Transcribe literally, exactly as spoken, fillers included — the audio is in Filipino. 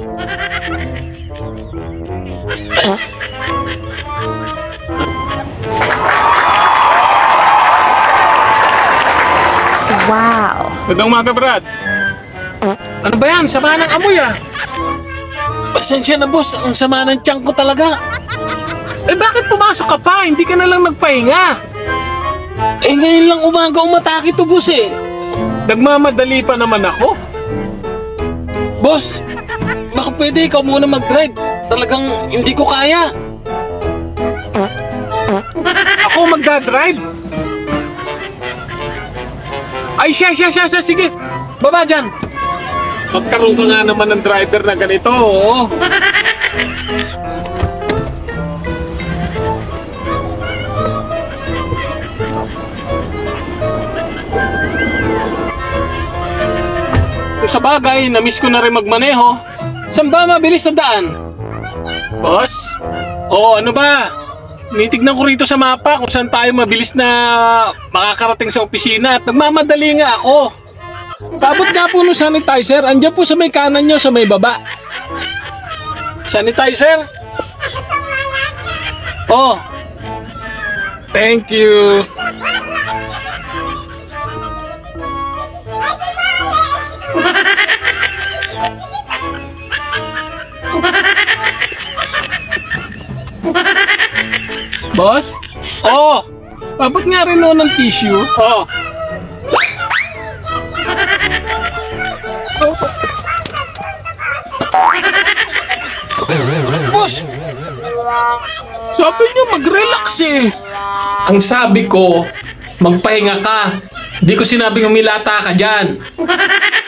Wow! Magandang umaga, Brad. Ano ba yan? Sama ng amoy ah. Pasensya na, boss. Ang sama ng tiyan ko talaga. Eh bakit pumasok ka pa? Hindi ka na lang nagpahinga. Eh ngayon lang umaga umatake to, boss eh. Nagmamadali pa naman ako. Boss, baka pwede ikaw muna mag-drive. Talagang hindi ko kaya. Ako magdadrive? Ay, siya, siya, siya, siya, sige. Baba dyan. Magkaroon ka nga naman ng driver na ganito, oo. Sa bagay, na-miss ko na rin magmaneho. Saan ba mabilis na daan? Boss? Oo, ano ba? Nitignan ko rito sa mapa kung saan tayo mabilis na makakarating sa opisina at nagmamadali nga ako. Tapos nga po ng sanitizer, andyan po sa may kanan nyo, sa may baba. Sanitizer? Oh. Thank you. Boss? Oh! Pabot nga rin noon ng tissue. Oh. Boss! Sabi niyo mag-relax eh. Ang sabi ko, magpahinga ka. Hindi ko sinabing humilata ka dyan.